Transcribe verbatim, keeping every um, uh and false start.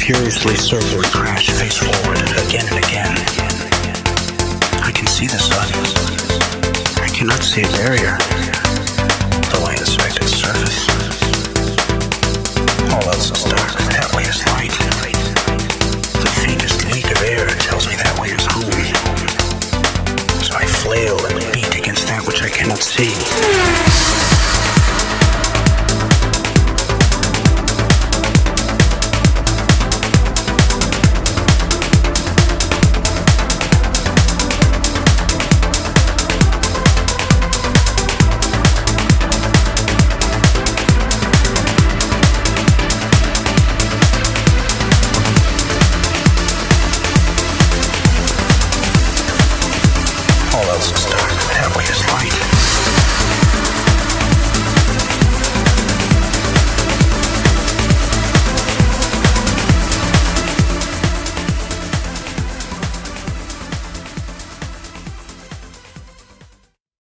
furiously circle and crash face forward again and again. I can see the sun. I cannot see a barrier, though I inspect its surface. All else is dark, that way is light. The faintest leak of air tells me that way is home. So I flail and beat against that which I cannot see.